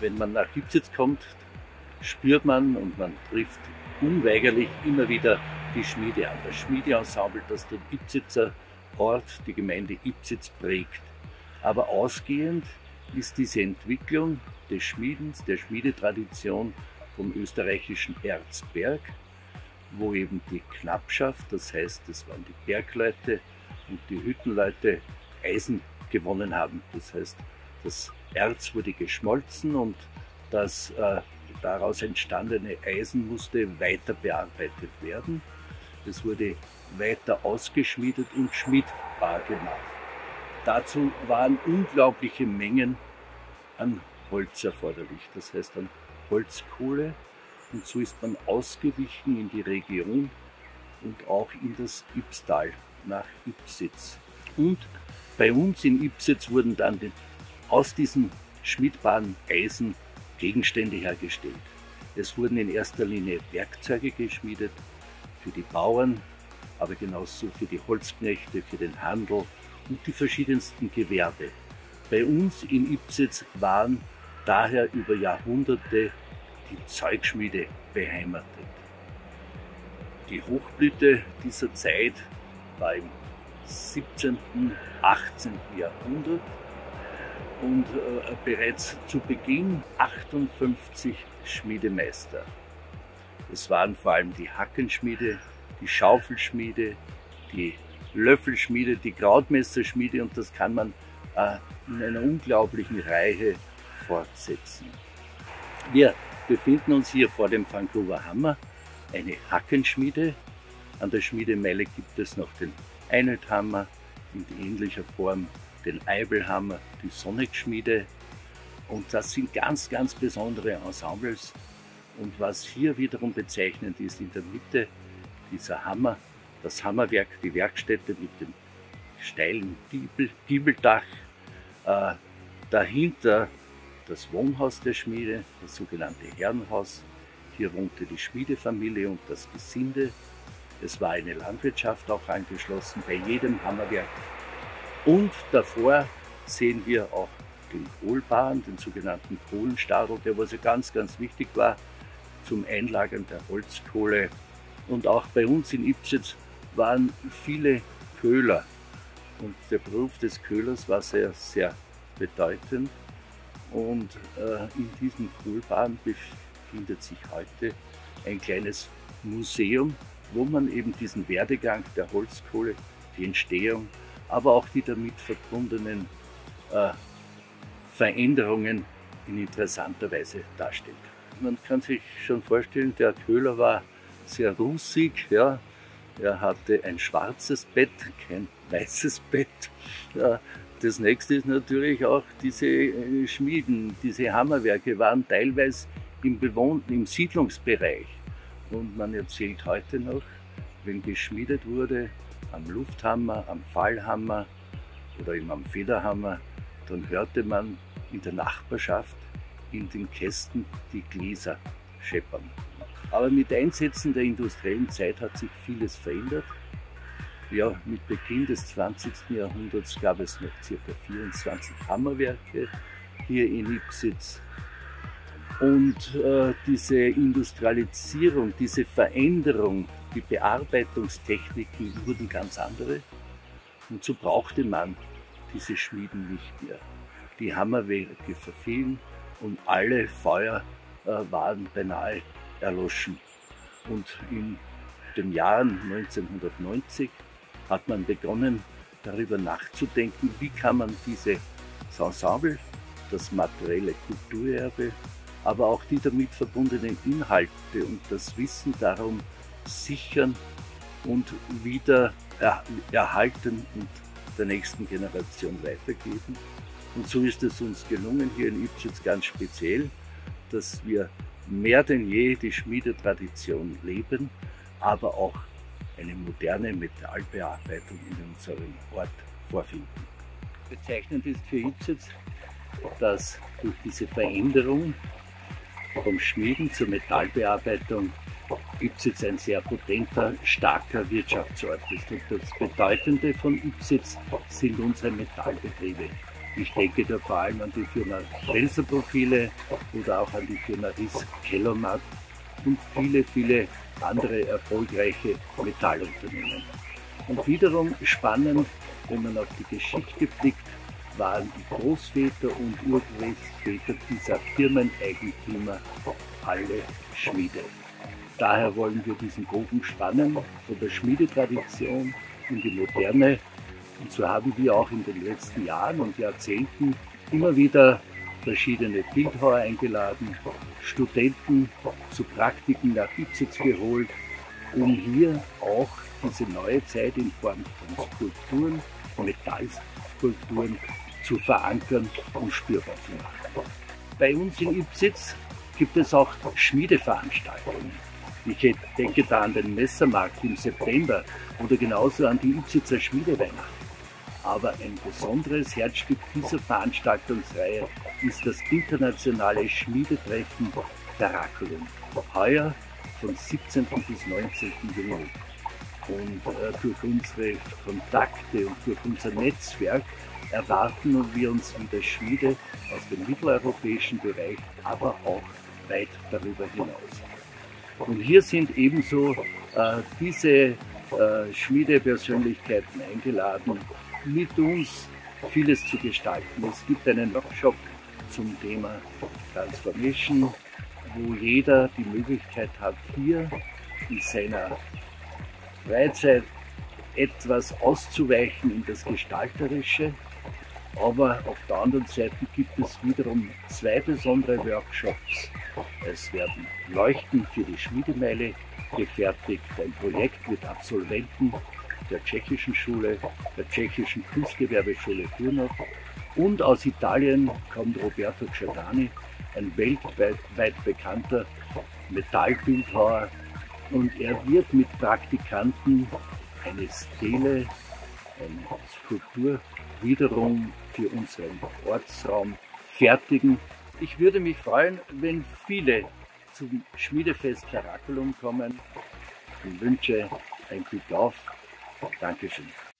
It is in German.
Wenn man nach Ipsitz kommt, spürt man und man trifft unweigerlich immer wieder die Schmiede an. Das Schmiedeensemble, das den Ipsitzer Ort, die Gemeinde Ipsitz prägt. Aber ausgehend ist diese Entwicklung des Schmiedens, der Schmiedetradition vom österreichischen Erzberg, wo eben die Knappschaft, das heißt, das waren die Bergleute und die Hüttenleute, Eisen gewonnen haben. Das heißt, das Erz wurde geschmolzen und das daraus entstandene Eisen musste weiter bearbeitet werden. Es wurde weiter ausgeschmiedet und schmiedbar gemacht. Dazu waren unglaubliche Mengen an Holz erforderlich, das heißt an Holzkohle. Und so ist man ausgewichen in die Region und auch in das Ybbstal nach Ipsitz. Und bei uns in Ipsitz wurden dann aus diesem schmiedbaren Eisen Gegenstände hergestellt. Es wurden in erster Linie Werkzeuge geschmiedet für die Bauern, aber genauso für die Holzknechte, für den Handel und die verschiedensten Gewerbe. Bei uns in Ipsitz waren daher über Jahrhunderte die Zeugschmiede beheimatet. Die Hochblüte dieser Zeit war im 17., 18. Jahrhundert und bereits zu Beginn 58 Schmiedemeister. Es waren vor allem die Hackenschmiede, die Schaufelschmiede, die Löffelschmiede, die Krautmesserschmiede und das kann man in einer unglaublichen Reihe fortsetzen. Wir befinden uns hier vor dem Vancouver Hammer, eine Hackenschmiede. An der Schmiedemeile gibt es noch den Einödhammer, in ähnlicher Form den Eibelhammer, die Sonnigschmiede. Und das sind ganz, ganz besondere Ensembles. Und was hier wiederum bezeichnend ist, in der Mitte dieser Hammer, das Hammerwerk, die Werkstätte mit dem steilen Giebeldach, dahinter das Wohnhaus der Schmiede, das sogenannte Herrenhaus. Hier wohnte die Schmiedefamilie und das Gesinde. Es war eine Landwirtschaft auch angeschlossen bei jedem Hammerwerk. Und davor sehen wir auch den Kohlbahn, den sogenannten Kohlenstadel, der was ja ganz, ganz wichtig war zum Einlagern der Holzkohle. Und auch bei uns in Ipsitz waren viele Köhler. Und der Beruf des Köhlers war sehr, sehr bedeutend. Und in diesem Kohlbahn befindet sich heute ein kleines Museum, wo man eben diesen Werdegang der Holzkohle, die Entstehung, aber auch die damit verbundenen Veränderungen in interessanter Weise darstellt. Man kann sich schon vorstellen, der Köhler war sehr rußig, ja. Er hatte ein schwarzes Bett, kein weißes Bett. Ja. Das nächste ist natürlich auch diese Schmieden, diese Hammerwerke waren teilweise im Siedlungsbereich. Und man erzählt heute noch, wenn geschmiedet wurde am Lufthammer, am Fallhammer oder eben am Federhammer, dann hörte man in der Nachbarschaft in den Kästen die Gläser scheppern. Aber mit Einsetzen der industriellen Zeit hat sich vieles verändert. Ja, mit Beginn des 20. Jahrhunderts gab es noch ca. 24 Hammerwerke hier in Ipsitz. Und diese Industrialisierung, diese Veränderung, die Bearbeitungstechniken wurden ganz andere. Und so brauchte man diese Schmieden nicht mehr. Die Hammerwerke verfielen und alle Feuer waren beinahe erloschen. Und in den Jahren 1990 hat man begonnen, darüber nachzudenken, wie kann man dieses Ensemble, das materielle Kulturerbe, aber auch die damit verbundenen Inhalte und das Wissen darum sichern und wieder erhalten und der nächsten Generation weitergeben. Und so ist es uns gelungen, hier in Ipsitz ganz speziell, dass wir mehr denn je die Schmiedetradition leben, aber auch eine moderne Metallbearbeitung in unserem Ort vorfinden. Bezeichnend ist für Ipsitz, dass durch diese Veränderung vom Schmieden zur Metallbearbeitung Ipsitz ein sehr potenter, starker Wirtschaftsort ist. Und das Bedeutende von Ipsitz sind unsere Metallbetriebe. Ich denke da vor allem an die Firma Welser Profile oder auch an die Firma Riss Kellermatt und viele, viele andere erfolgreiche Metallunternehmen. Und wiederum spannend, wenn man auf die Geschichte blickt, waren die Großväter und Urgroßväter dieser Firmeneigentümer alle Schmiede. Daher wollen wir diesen Bogen spannen von der Schmiedetradition in die Moderne. Und so haben wir auch in den letzten Jahren und Jahrzehnten immer wieder verschiedene Bildhauer eingeladen, Studenten zu Praktiken nach Ipsitz geholt, um hier auch diese neue Zeit in Form von Skulpturen, Metallskulpturen zu verankern und spürbar zu machen. Bei uns in Ipsitz gibt es auch Schmiedeveranstaltungen. Ich denke da an den Messermarkt im September oder genauso an die Ipsitzer Schmiedeweihnacht. Aber ein besonderes Herzstück dieser Veranstaltungsreihe ist das internationale Schmiedetreffen Ferraculum. Heuer von 17. bis 19. Juni. Und durch unsere Kontakte und durch unser Netzwerk erwarten wir uns wieder Schmiede aus dem mitteleuropäischen Bereich, aber auch weit darüber hinaus. Und hier sind ebenso diese Schmiedepersönlichkeiten eingeladen, mit uns vieles zu gestalten. Es gibt einen Workshop zum Thema Transformation, wo jeder die Möglichkeit hat, hier in seiner Freizeit etwas auszuweichen in das Gestalterische. Aber auf der anderen Seite gibt es wiederum zwei besondere Workshops. Es werden Leuchten für die Schmiedemeile gefertigt, ein Projekt mit Absolventen der Tschechischen Schule, der Tschechischen Kunstgewerbeschule Turnov, und aus Italien kommt Roberto Giordani, ein weltweit bekannter Metallbildhauer, und er wird mit Praktikanten eine Stele, eine Skulptur wiederum für unseren Ortsraum fertigen. Ich würde mich freuen, wenn viele zum Schmiedefest Ferraculum kommen, und wünsche ein Glück auf. Dankeschön.